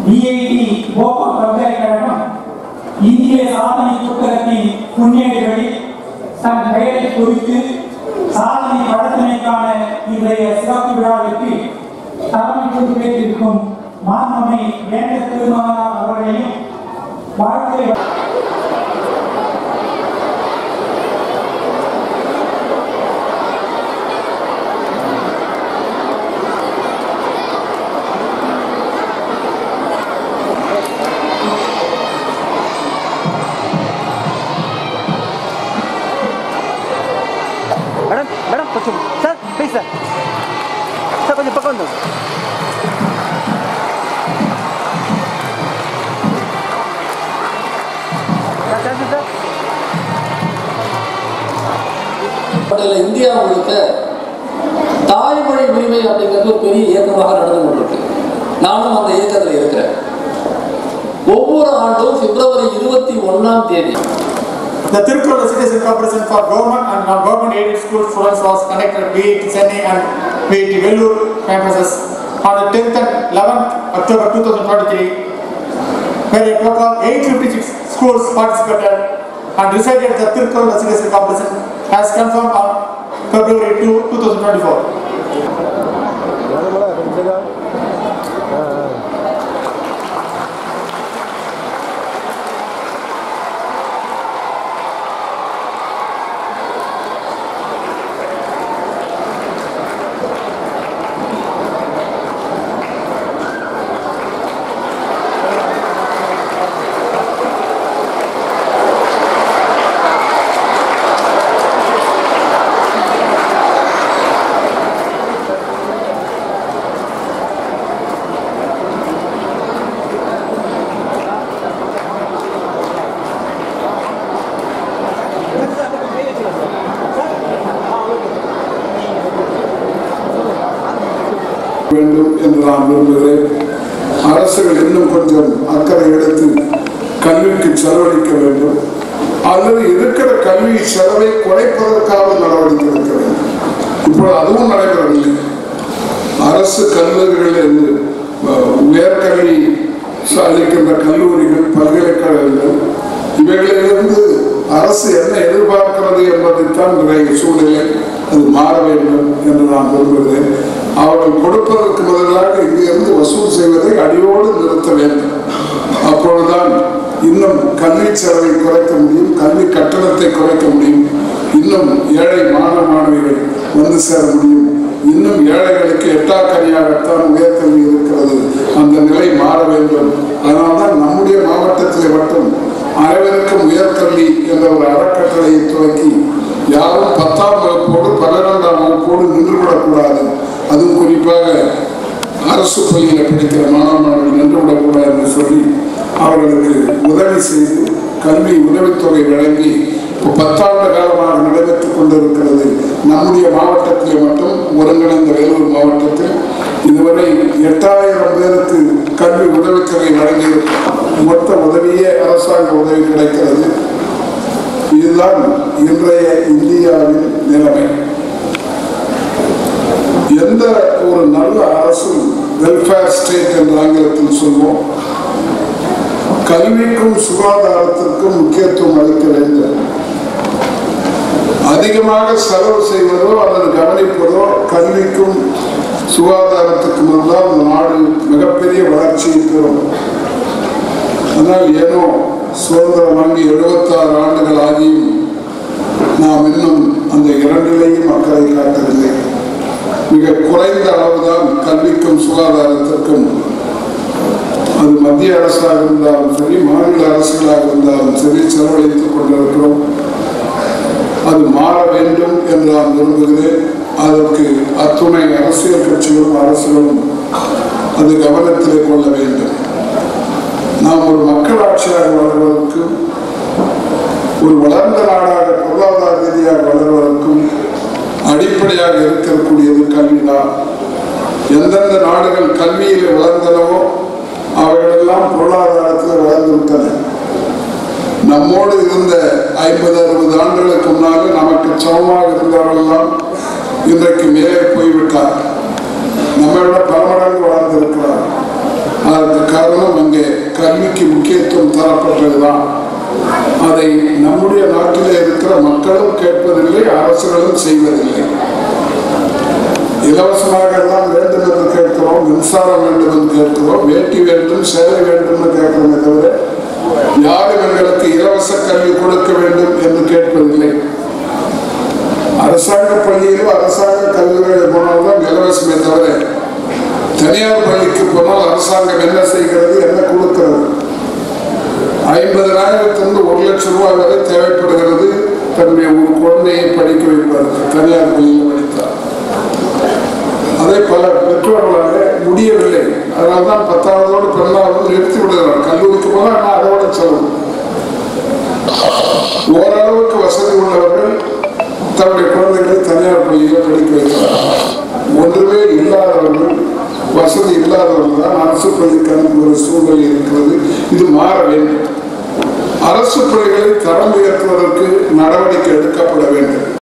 IIT Bhopal பல்கலைக்கழகம் இந்திய சாதனை புத்தகத்தின் முன்னேடுகளில் தன் பெயரை குறித்து சாதனை படைத்தமைக்கான இன்றைய சிறப்பு விழாவிற்கு தலைமை பொறுப்பேற்றிருக்கும் மாண்புமிகு வேந்த திருமாவளவன் அவர்களையும் வாழ்க்கை Madam, sir, please, sir. Sir, கொஞ்சம் பக்கம் வந்து. இந்தியா முழுக்க தாய்மொழி உரிமை அப்படிங்கிறது ஒரு பெரிய இயக்கமாக நடந்து கொண்டிருக்கு. நானும் அந்த இயக்கத்தில் இருக்கிறேன். ஒவ்வொரு ஆண்டும் பிப்ரவரி 21ஆம் தேதி The Tirukkural Education Corporation for government and non-government aided school students was conducted VIT Chennai and VIT Vellore campuses on the 10th and 11th October 2023, where a total of 856 schools participated and decided the Tirukkural Education Corporation has confirmed on February 2, 2024. வேண்டும் என்று நான் விரும்புகிறேன். அரசுகள் இன்னும் கொஞ்சம் அக்கறை எடுத்து கல்விக்கு செலவழிக்க வேண்டும், அல்லது இருக்கிற கல்வி செலவை குறைப்பதற்காக நடவடிக்கை எடுக்க வேண்டும். இப்போது அதுவும் நடைபெறவில்லை. அரசு கல்லூரிகள், உயர்கல்வி அளிக்கின்ற கல்லூரிகள், பல்கலைக்கழகங்கள், இவைகளிலிருந்து அரசு என்ன எதிர்பார்க்கிறது என்பதைத்தான் நிறைய சூழ்நிலை அது மாற வேண்டும் என்று நான் விரும்புகிறேன். அவர்கள் கொடுப்பதற்கு பதிலாக இங்கிருந்து வசூல் செய்வதை அடியோடு நிறுத்த வேண்டும். அப்பொழுதுதான் இன்னும் கல்வி செலவை குறைக்க முடியும், கல்வி கட்டணத்தை குறைக்க முடியும், இன்னும் ஏழை மாணவ மாணவிகள் வந்து சேர முடியும். இன்னும் ஏழைகளுக்கு எட்டாக்கனியாகத்தான் உயர்கல்வி இருக்கிறது. அந்த நிலை மாற வேண்டும். அதனால்தான் நம்முடைய மாவட்டத்தில் மட்டும் அனைவருக்கும் உயர்கல்வி என்ற ஒரு அறக்கட்டளையை துவக்கி யாரும் 10ஆம் வகுப்போடு 12ஆம் வகுப்போடு நின்றுவிடக்கூடாது, அதுவும் குறிப்பாக அரசு பள்ளியில் படிக்கிற மாணவ மாணவர்கள் நின்றுவிடக்கூடாது என்று சொல்லி அவர்களுக்கு உதவி செய்து கல்வி உதவித்தொகை வழங்கி இப்போ 10 ஆண்டு காலமாக நடைபெற்றுக் கொண்டிருக்கிறது. நம்முடைய மாவட்டத்தில் மட்டும் ஒருங்கிணைந்த வேலூர் மாவட்டத்தில் இதுவரை 8000 பேருக்கு கல்வி உதவித்தொகை வழங்கியிருக்கிறது. மொத்த உதவியே அரசாங்க உதவி கிடைக்கிறது. இதுதான் இன்றைய இந்தியாவின் நிலைமை. எந்த ஒரு நல்ல அரசு, வெல்ஃபேர் ஸ்டேட் என்று ஆங்கிலத்தில் சொல்வோம், கல்விக்கும் சுகாதாரத்திற்கும் முக்கியத்துவம் அளிக்க வேண்டும். அதிகமாக செலவு செய்வதோ அல்லது கவனிப்பதோ கல்விக்கும் சுகாதாரத்துக்கும் இருந்தால் அந்த நாடு மிகப்பெரிய வளர்ச்சியை பெறும். ஆனால் ஏனோ சுதந்திரம் வாங்கி 76 ஆண்டுகள் ஆகியும் நாம் இன்னும் அந்த இரண்டிலேயும் அக்கறை காட்டவில்லை. மிக குறைந்த அளவுதான் கல்விக்கும் சுகாதாரத்திற்கும், அது மத்திய அரசாக இருந்தாலும் சரி, மாநில அரசுகளாக இருந்தாலும் சரி, செலவழித்துக் கொண்டிருக்கிறோம். அது மாற வேண்டும் என்று நான் விரும்புகிறேன். அதற்கு அத்துணை அரசியல் கட்சிகளும் அரசுகளும் அது கவனத்திலே கொள்ள வேண்டும். நாம் ஒரு மக்களாட்சியாக வளர்வதற்கும் ஒரு வளர்ந்த நாடாக பொருளாதார ரீதியாக வளர்வதற்கும் அடிப்படையாக இருக்கக்கூடியது கல்விதான். எந்தெந்த நாடுகள் கல்வியில் வளர்ந்தனவோ அவைகளெல்லாம் பொருளாதாரத்தில் வளர்ந்துவிட்டன. நம்மோடு இருந்த 50-60 ஆண்டுகளுக்கு முன்னாலே நமக்கு சமமாக இருந்தவர்களெல்லாம் இன்றைக்கு மேலே போய்விட்டார். நம்மை விட பல மடங்கு வளர்ந்திருக்கிறார். அதற்கு காரணம் தரப்பட்டதுதான். அதை நம்முடைய நாட்டிலே இருக்கிற மக்களும் கேட்பதில்லை, அரசுகளும் செய்வதில்லை. இலவசமாக எல்லாம் வேண்டும் என்று கேட்கிறோம், மின்சாரம் வேண்டும் என்று கேட்கிறோம், வேட்டி வேண்டும், சேவை வேண்டும் என்று கேட்கிறோமே தவிர யாரும் எங்களுக்கு இலவச கல்வி கொடுக்க வேண்டும் என்று கேட்பதில்லை. அரசாங்க பள்ளியிலும் அரசாங்க கல்விகளில் போனால்தான் இலவசமே தவிர தனியார் பள்ளிக்கு போனால் அரசாங்கம் என்ன செய்கிறது, என்ன கொடுக்கிறது? 50,000 1 லட்சம் ரூபாய் வரை தேவைப்படுகிறது தன்னுடைய ஒரு குழந்தையை படிக்க வைப்பதற்கு தனியார் பள்ளியில் படித்தார். அதை பல பெற்றோர்களாக முடியவில்லை. அதனால்தான் 10ஆவதோடு 12ஆவது நிறுத்தி விடுகிறார். கல்லூரிக்கு போனால் அதோட செலவு. ஓரளவுக்கு வசதி உள்ளவர்கள் தன்னுடைய குழந்தைகளை தனியார் பள்ளியில் படிக்க வைக்கிறார். ஒன்றுமே இல்லாதவர்கள், வசதி இல்லாதவர்கள் தான் அரசு பள்ளிக்கு அனுப்புகிற சூழ்நிலை இருக்கிறது. இது மாற வேண்டும். அரசு பள்ளிகளை தரம் உயர்த்துவதற்கு நடவடிக்கை எடுக்கப்பட வேண்டும்.